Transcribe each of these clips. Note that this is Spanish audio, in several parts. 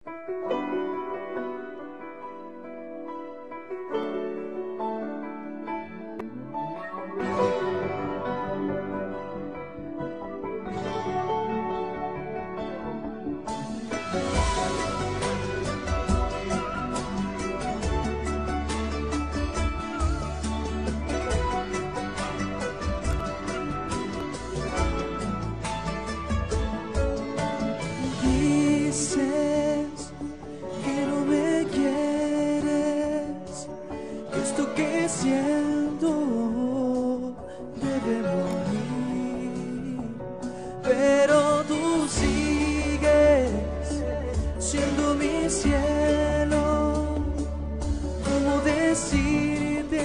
Dices que no me quieres, que esto que siento debe morir, pero tú sigues siendo mi cielo. ¿Cómo decirte?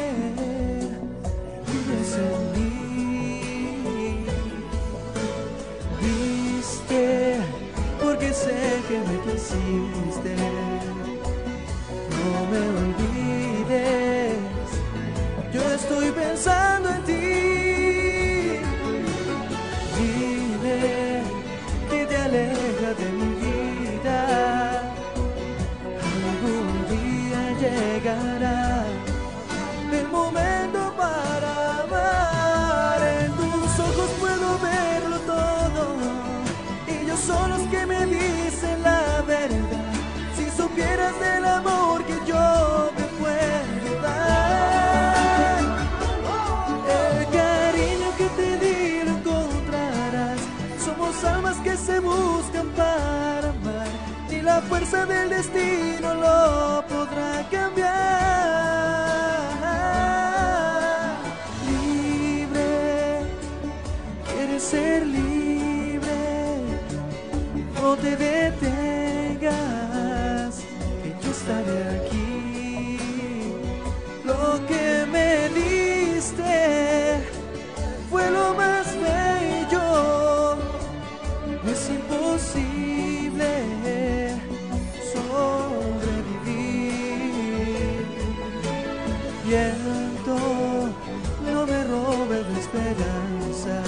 Vives en mí. Viste, porque sé que me quisiste. No me olvides, yo estoy pensando en ti. Dime que te aleja de mi vida. Algún día llegará el momento para amar. En tus ojos puedo verlo todo, ellos son los que me dicen la verdad. Si supieras del amor que yo te puedo dar, el cariño que te di lo encontrarás. Somos almas que se buscan para amar, ni la fuerza del destino lo podrá cambiar. Libre, quieres ser libre, no te detengas, que yo estaré aquí. Lo que me diste fue lo más bello, no es imposible sobrevivir. Viento, no me robes la esperanza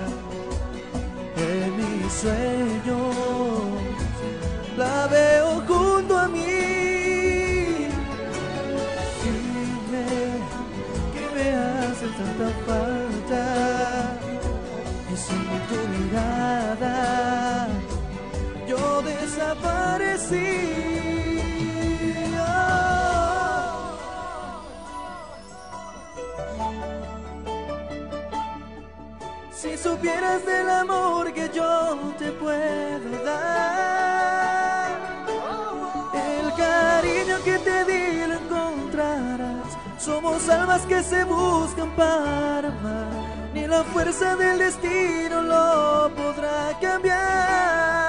de mis sueños, la veo junto a mí. Dime que me hace tanta falta, y sin tu mirada yo desaparecí. Si supieras del amor que yo te puedo dar, el cariño que te di lo encontrarás. Somos almas que se buscan para amar, ni la fuerza del destino lo podrá cambiar.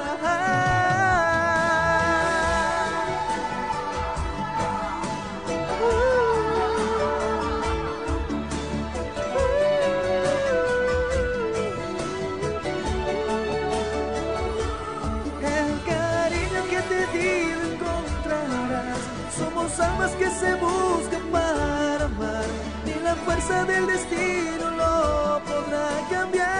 Somos almas que se buscan para amar, ni la fuerza del destino lo podrá cambiar.